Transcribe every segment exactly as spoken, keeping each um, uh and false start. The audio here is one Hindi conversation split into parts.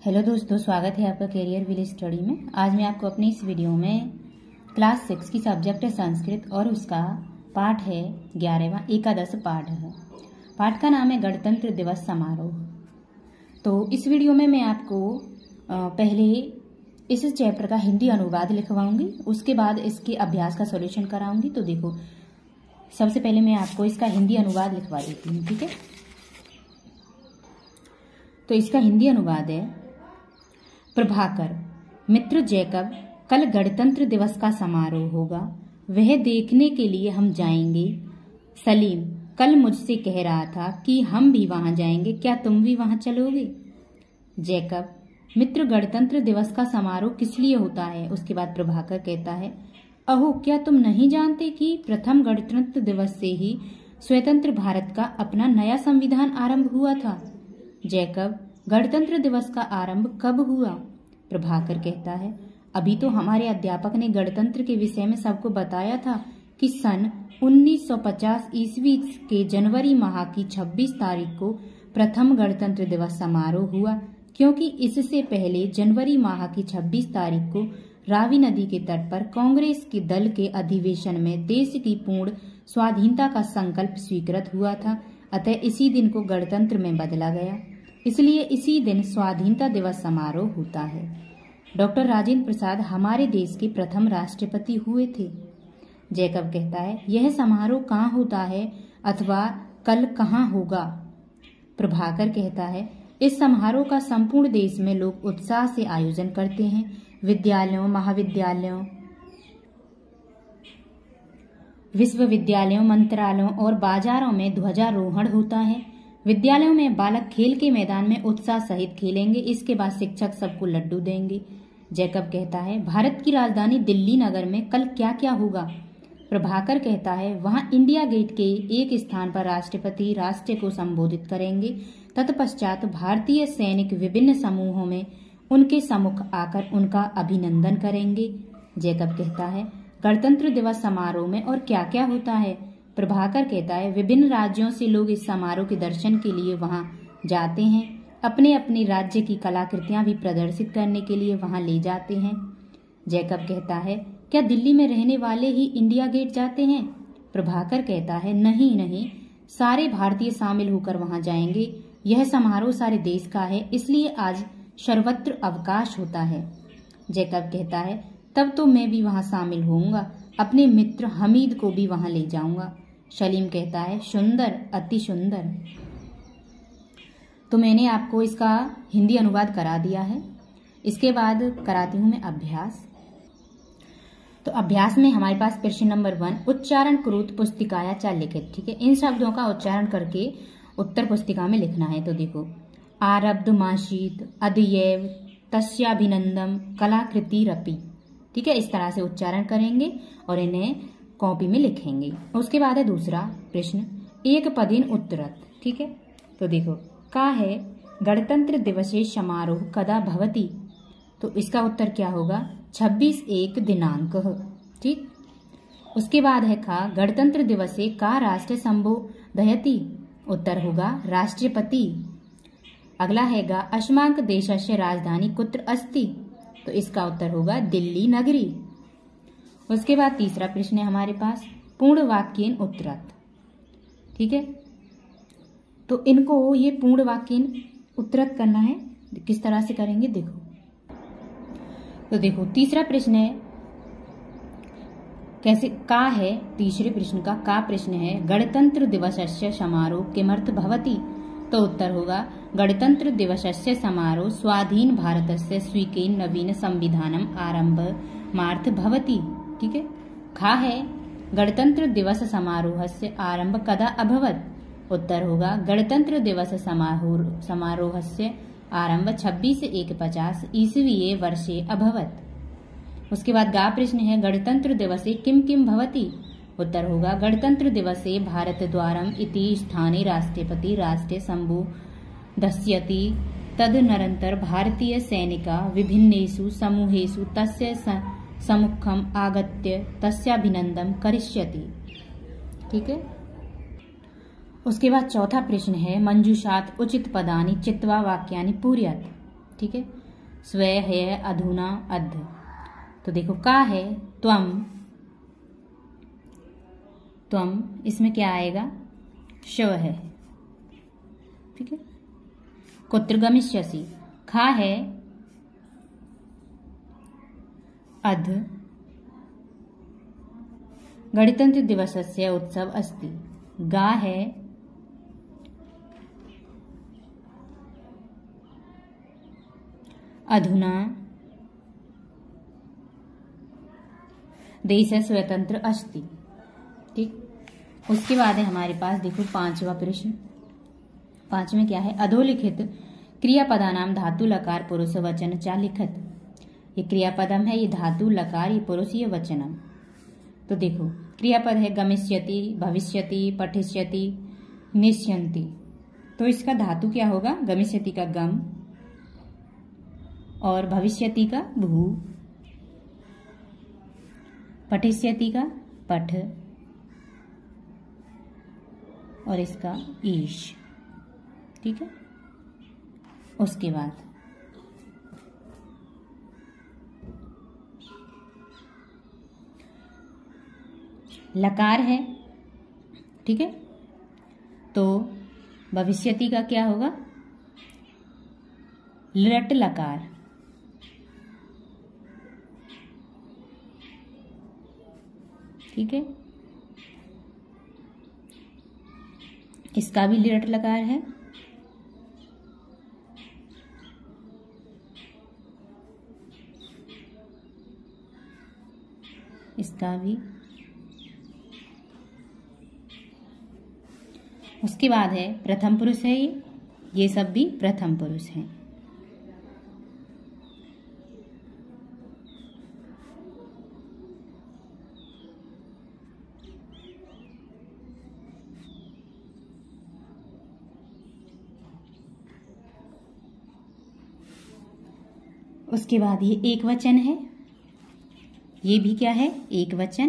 हेलो दोस्तों, स्वागत है आपका करियर विलेज स्टडी में। आज मैं आपको अपनी इस वीडियो में क्लास सिक्स की सब्जेक्ट है संस्कृत और उसका पाठ है ग्यारहवां एकादश पाठ है। पाठ का नाम है गणतंत्र दिवस समारोह। तो इस वीडियो में मैं आपको पहले इस चैप्टर का हिंदी अनुवाद लिखवाऊंगी, उसके बाद इसके अभ्यास का सॉल्यूशन कराऊंगी। तो देखो, सबसे पहले मैं आपको इसका हिंदी अनुवाद लिखवा देती हूँ, ठीक है। तो इसका हिंदी अनुवाद है, प्रभाकर, मित्र जैकब, कल गणतंत्र दिवस का समारोह होगा, वह देखने के लिए हम जाएंगे। सलीम, कल मुझसे कह रहा था कि हम भी वहां जाएंगे, क्या तुम भी वहां चलोगे? जैकब, मित्र गणतंत्र दिवस का समारोह किस लिए होता है? उसके बाद प्रभाकर कहता है, अहो, क्या तुम नहीं जानते कि प्रथम गणतंत्र दिवस से ही स्वतंत्र भारत का अपना नया संविधान आरंभ हुआ था? जैकब, गणतंत्र दिवस का आरंभ कब हुआ? प्रभाकर कहता है, अभी तो हमारे अध्यापक ने गणतंत्र के विषय में सबको बताया था कि सन उन्नीस सौ पचास ईस्वी के जनवरी माह की छब्बीस तारीख को प्रथम गणतंत्र दिवस समारोह हुआ, क्योंकि इससे पहले जनवरी माह की छब्बीस तारीख को रावी नदी के तट पर कांग्रेस के दल के अधिवेशन में देश की पूर्ण स्वाधीनता का संकल्प स्वीकृत हुआ था। अतः इसी दिन को गणतंत्र में बदला गया, इसलिए इसी दिन स्वाधीनता दिवस समारोह होता है। डॉक्टर राजेंद्र प्रसाद हमारे देश के प्रथम राष्ट्रपति हुए थे। जैकब कहता है, यह समारोह कहाँ होता है अथवा कल कहाँ होगा? प्रभाकर कहता है, इस समारोह का संपूर्ण देश में लोग उत्साह से आयोजन करते हैं। विद्यालयों, महाविद्यालयों, विश्वविद्यालयों, मंत्रालयों और बाजारों में ध्वजारोहण होता है। विद्यालयों में बालक खेल के मैदान में उत्साह सहित खेलेंगे, इसके बाद शिक्षक सबको लड्डू देंगे। जैकब कहता है, भारत की राजधानी दिल्ली नगर में कल क्या क्या होगा? प्रभाकर कहता है, वहां इंडिया गेट के एक स्थान पर राष्ट्रपति राष्ट्र को संबोधित करेंगे। तत्पश्चात भारतीय सैनिक विभिन्न समूहों में उनके सम्मुख आकर उनका अभिनंदन करेंगे। जैकब कहता है, गणतंत्र दिवस समारोह में और क्या क्या होता है? प्रभाकर कहता है, विभिन्न राज्यों से लोग इस समारोह के दर्शन के लिए वहां जाते हैं, अपने अपने राज्य की कलाकृतियां भी प्रदर्शित करने के लिए वहां ले जाते हैं। जैकब कहता है, क्या दिल्ली में रहने वाले ही इंडिया गेट जाते हैं? प्रभाकर कहता है, नहीं नहीं, सारे भारतीय शामिल होकर वहां जाएंगे। यह समारोह सारे देश का है, इसलिए आज सर्वत्र अवकाश होता है। जैकब कहता है, तब तो मैं भी वहां शामिल होऊंगा, अपने मित्र हमीद को भी वहां ले जाऊंगा। सलीम कहता है, सुंदर, अति सुंदर। तो मैंने आपको इसका हिंदी अनुवाद करा दिया है। इसके बाद कराती हूं मैं अभ्यास। तो अभ्यास में हमारे पास प्रश्न नंबर वन, उच्चारण कुरुत पुस्तिकाया चा लिखित, ठीक है। इन शब्दों का उच्चारण करके उत्तर पुस्तिका में लिखना है। तो देखो, आरब्ध माशीत, अदयैव, तस्याभिनंदम, कलाकृति रपि, ठीक है। इस तरह से उच्चारण करेंगे और इन्हें कॉपी में लिखेंगे। उसके बाद है दूसरा प्रश्न, एक पदिन उत्तरत, ठीक है। तो देखो, का है गणतंत्र दिवसे समारोह कदा भवति? तो इसका उत्तर क्या होगा? छब्बीस एक दिनांक, ठीक। उसके बाद है खा, गणतंत्र दिवसे का राष्ट्र संबोधयति? उत्तर होगा राष्ट्रपति। अगला है गा, अस्माक देशस्य राजधानी कुत्र अस्ति? तो इसका उत्तर होगा दिल्ली नगरी। उसके बाद तीसरा प्रश्न है हमारे पास, पूर्ण वाक्येन उत्तरत, ठीक है। तो इनको ये पूर्ण वाक्येन उत्तरत करना है। किस तरह से करेंगे देखो। तो देखो, तीसरा प्रश्न है कैसे, का है तीसरे प्रश्न का का प्रश्न है, गणतंत्र दिवसस्य समारोह किमर्थ भवति? तो उत्तर होगा गणतंत्र दिवसस्य समारोह स्वाधीन भारतस्य स्वीकेन नवीन संविधानम आरंभमार्थ भवति, ठीक है। खा है गणतंत्र दिवस समारोहस्य आरंभ कदा अभवत? उत्तर होगा गणतंत्र दिवस समारोह समारोहस्य आरंभ छब्बीस एक पचास ईस्वीये वर्षे अभवत। उसके बाद गा प्रश्न है, गणतंत्र दिवसे किम किम भवति? उत्तर होगा गणतंत्र दिवसे भारत द्वारम इति स्थाने राष्ट्रपति राष्ट्रे संबोधयति, तदनंतर भारतीय सैनिका विभिन्नेषु समूहेषु तस्य सम्मुखम आगत्य तस्याभिनंदन करिष्यति, ठीक है। उसके बाद चौथा प्रश्न है, मंजूषात उचित पदानि चित्वा वाक्यानि पूरयत। ठीक है। स्वे है अधुना अध। तो देखो का है त्वम, त्वम इसमें क्या आएगा, शव है, ठीक है। कुत्र गमिष्यसि, खा है अध, गणतंत्र दिवसस्य उत्सव अस्ति। गा है अधुना देश स्वतंत्र अस्ति, ठीक। उसके बाद है हमारे पास देखो पांचवा प्रश्न। पांचवें क्या है, अधोलिखित क्रियापदानाम धातु लकार पुरुष वचन चा लिखत। ये क्रियापदम है, ये धातु लकार, ये पुरुष, ये वचनम। तो देखो क्रियापद है गमिष्यति, भविष्यति, पठिष्यति, निष्यन्ति। तो इसका धातु क्या होगा, गमिष्यति का गम और भविष्यति का भू, पठिष्यति का पठ और इसका ईश, ठीक है। उसके बाद लकार है, ठीक है। तो भविष्यति का क्या होगा, लट लकार, ठीक है। इसका भी लिरट लकार है। इसका भी। उसके बाद है प्रथम पुरुष है, ये ये सब भी प्रथम पुरुष हैं। उसके बाद ये एक वचन है, ये भी क्या है, एक वचन,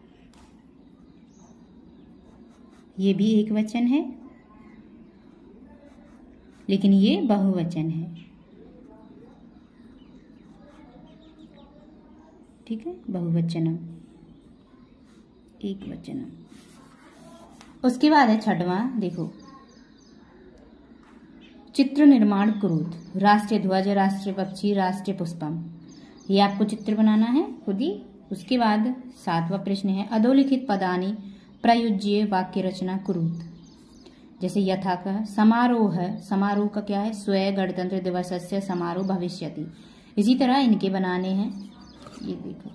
ये भी एक वचन है, लेकिन ये बहुवचन है, ठीक है, बहुवचनम, एक वचनम। उसके बाद है छठवां, देखो चित्र निर्माण कुरुत, राष्ट्रीय ध्वज, राष्ट्रीय पक्षी, राष्ट्रीय पुष्पम। ये आपको चित्र बनाना है खुद ही। उसके बाद सातवां प्रश्न है अधोलिखित पदानी प्रयुज्य वाक्य रचना कुरुत। जैसे यथा का समारोह, समारोह का क्या है, स्वयं गणतंत्र दिवसस्य समारोह भविष्यति। इसी तरह इनके बनाने हैं, ये देखो।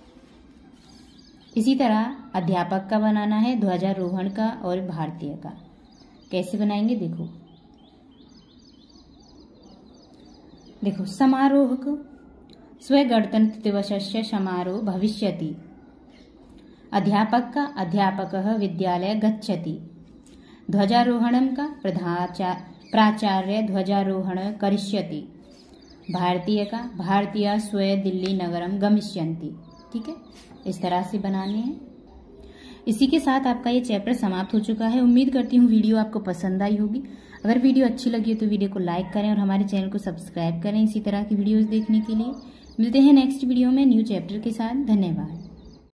इसी तरह अध्यापक का बनाना है, ध्वजारोहण का और भारतीय का। कैसे बनाएंगे देखो, देखो समारोह को स्वयं गणतंत्र दिवसस्य समारोह भविष्यति। अध्यापक का अध्यापकः विद्यालय गच्छति। ध्वजारोहणम का प्राचार्य ध्वजारोहण करिष्यति। भारतीय का भारतीय स्वयं दिल्ली नगरम गमिष्यन्ति। ठीक है, इस तरह से बनाने हैं। इसी के साथ आपका ये चैप्टर समाप्त हो चुका है। उम्मीद करती हूँ वीडियो आपको पसंद आई होगी। अगर वीडियो अच्छी लगी हो तो वीडियो को लाइक करें और हमारे चैनल को सब्सक्राइब करें इसी तरह की वीडियोस देखने के लिए। मिलते हैं नेक्स्ट वीडियो में न्यू चैप्टर के साथ। धन्यवाद।